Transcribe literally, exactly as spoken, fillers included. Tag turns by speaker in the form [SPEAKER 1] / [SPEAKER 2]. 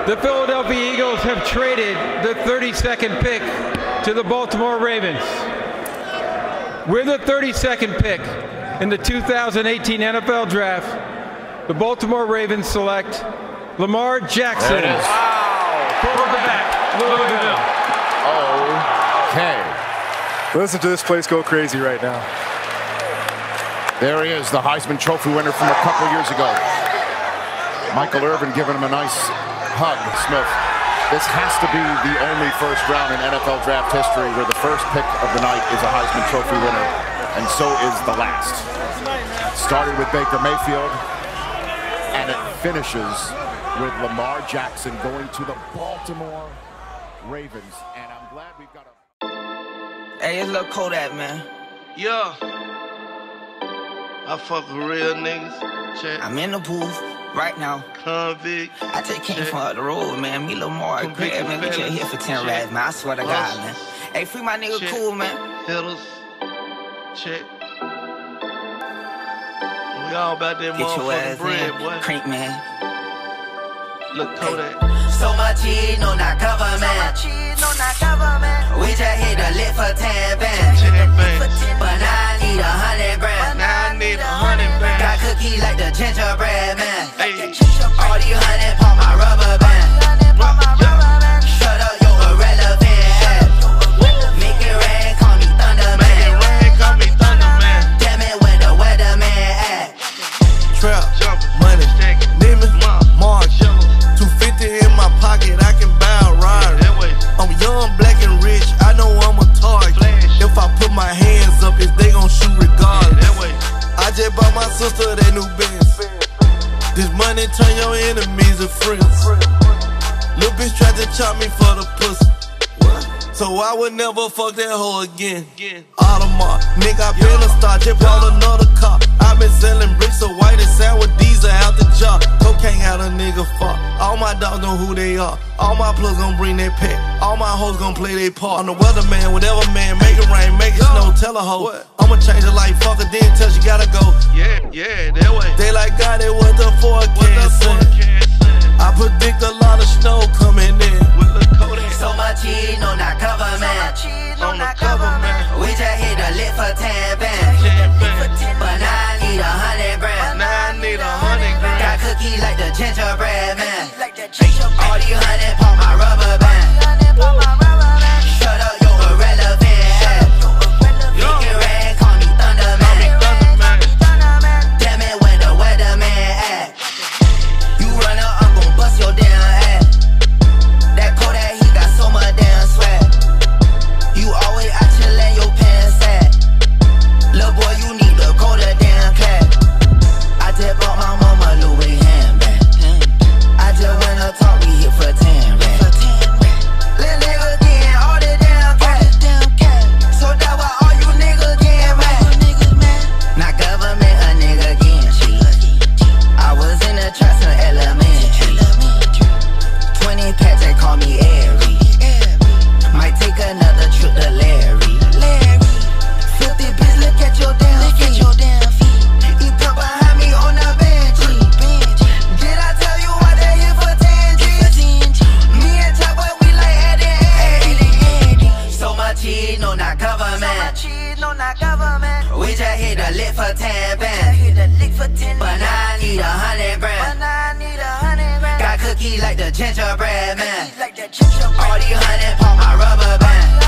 [SPEAKER 1] The Philadelphia Eagles have traded the thirty-second pick to the Baltimore Ravens. With the thirty-second pick in the two thousand eighteen N F L Draft, the Baltimore Ravens select Lamar Jackson.
[SPEAKER 2] There it is.
[SPEAKER 1] Wow. Quarterback, Louisville.
[SPEAKER 2] Okay.
[SPEAKER 3] Listen to this place go crazy right now.
[SPEAKER 2] There he is, the Heisman Trophy winner from a couple years ago. Michael Irvin giving him a nice hug. Smith, this has to be the only first round in N F L draft history where the first pick of the night is a Heisman Trophy winner, and so is the last. Started with Baker Mayfield, and it finishes with Lamar Jackson going to the Baltimore Ravens, and I'm glad we've got a...
[SPEAKER 4] Hey, it's Lil Kodak, man.
[SPEAKER 5] Yeah. I fuck with real niggas. Check.
[SPEAKER 4] I'm in the booth right now.
[SPEAKER 5] Convict.
[SPEAKER 4] I just came
[SPEAKER 5] Check.
[SPEAKER 4] from up the road, man. Me, Lamar, Greg, man. We just here for ten rats, man. I swear to God, man. Hey, free my nigga
[SPEAKER 5] Check.
[SPEAKER 4] Cool, man.
[SPEAKER 5] Hitters. Check. We all about that
[SPEAKER 4] Get your
[SPEAKER 5] motherfucking
[SPEAKER 4] ass
[SPEAKER 5] bread,
[SPEAKER 4] in.
[SPEAKER 5] boy.
[SPEAKER 4] Crank, man.
[SPEAKER 5] Look, Kodak.
[SPEAKER 4] So much cheese, no, not government. So much cheese, no, not government. We just hit the lit for ten bands.
[SPEAKER 5] ten bands.
[SPEAKER 4] But now I need a hundred grand.
[SPEAKER 5] Now I need a hundred bands.
[SPEAKER 4] Got cookies like the gingerbread man.
[SPEAKER 5] Hey.
[SPEAKER 4] All these hundred pop my rubber band. Shut up, yo, irrelevant ass. Make it rain, call me Thunder Man.
[SPEAKER 5] Make it rain, call me Thunder Man.
[SPEAKER 4] Damn it, where the Weatherman at?
[SPEAKER 6] Trap,
[SPEAKER 5] Jump,
[SPEAKER 6] money,
[SPEAKER 5] check it.
[SPEAKER 6] Neiman,
[SPEAKER 5] Mom,
[SPEAKER 6] March,
[SPEAKER 5] Jello.
[SPEAKER 6] two fifty in my pocket, I can buy a ride.
[SPEAKER 5] That way.
[SPEAKER 6] I'm young, black and rich, I know I'm a target.
[SPEAKER 5] Flash.
[SPEAKER 6] If I put my hands up, is they gon' shoot regardless.
[SPEAKER 5] That way.
[SPEAKER 6] I just bought my sister that new Benz. This money turn your enemies to friends. Lil' bitch tried to chop me for the pussy, so I would never fuck that hoe again. Audemars, nigga, I been a star, just bought another car. I been selling bricks so white and sound with diesel out the jar. Cocaine out a nigga far. All my dogs know who they are. All my plugs gon' bring their pet. All my hoes gon' play their part. I'm the weatherman, whatever man, make it rain, make it snow, tell a hoe. I'ma change her life, fuck her, then tell she gotta go.
[SPEAKER 5] Yeah, yeah, that way.
[SPEAKER 6] They like God, it was the forecast. I predict a lot of snow coming in.
[SPEAKER 5] With Lil Kodak.
[SPEAKER 4] So much cheese, no, not government.
[SPEAKER 5] On the government.
[SPEAKER 4] We just hit the lit for ten bands.
[SPEAKER 5] ten bands.
[SPEAKER 4] But now I need a hundred grand.
[SPEAKER 5] Now I need a hundred grand.
[SPEAKER 4] Got cookies like the gingerbread man. All these hundred pop my rubber band. Shut up, yo, irrelevant ass. Make it rain, call me Thunder Man. Damn it, where the Weatherman at? You run up, I'm gon' bust your damn ass. That Kodak, he got so much damn swag. You always out chillin', your pants sad. Lil' boy, you need to go to damn class. I just bought my mama Louis handbag. I just went up talk, we hit for ten racks. Lil' nigga getting all the damn cash. So that why all you niggas getting mad. Not government, a nigga getting cheap. I was in the trap some elementary. Twenty packs, they call me Airy. Might take another trip to Larry. Filthy bitch, look at your damn feet. You come behind me on the bench. Did I tell you why they here for ten G's? Me and Chopper, we like Eddie Eddie. So much cheese, no, not government. We just hit the lit for ten bands. But now I need a hundred grand. Got cookies like the gingerbread man. All these hundred pop my rubber band.